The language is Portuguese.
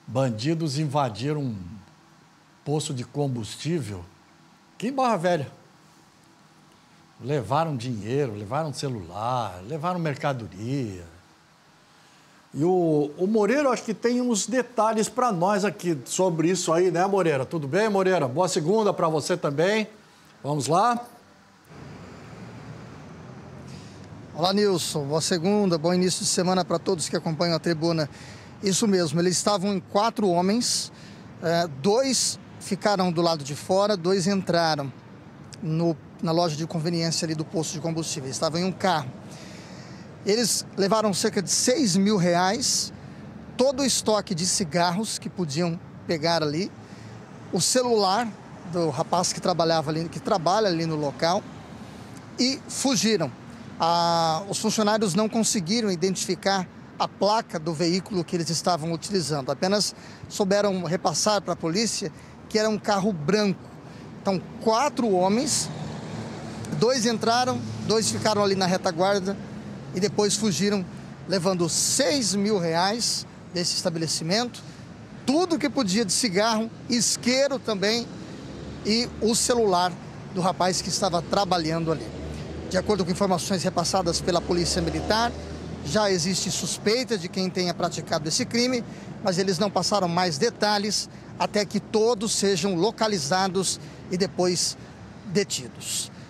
Bandidos invadiram um poço de combustível aqui em Barra Velha. Levaram dinheiro, levaram celular, levaram mercadoria. E o Moreira, acho que tem uns detalhes para nós aqui sobre isso aí, né, Moreira? Tudo bem, Moreira? Boa segunda para você também. Vamos lá? Olá, Nilson. Boa segunda, bom início de semana para todos que acompanham a tribuna. Isso mesmo, eles estavam em 4 homens, 2 ficaram do lado de fora, 2 entraram na loja de conveniência ali do posto de combustível, estavam em um carro. Eles levaram cerca de R$6.000, todo o estoque de cigarros que podiam pegar ali, o celular do rapaz que trabalha ali no local e fugiram. Os funcionários não conseguiram identificar a placa do veículo que eles estavam utilizando, apenas souberam repassar para a polícia que era um carro branco. Então, 4 homens, 2 entraram, 2 ficaram ali na retaguarda e depois fugiram, levando R$6.000 desse estabelecimento, tudo que podia de cigarro, isqueiro também e o celular do rapaz que estava trabalhando ali. De acordo com informações repassadas pela Polícia Militar, já existe suspeita de quem tenha praticado esse crime, mas eles não passaram mais detalhes até que todos sejam localizados e depois detidos.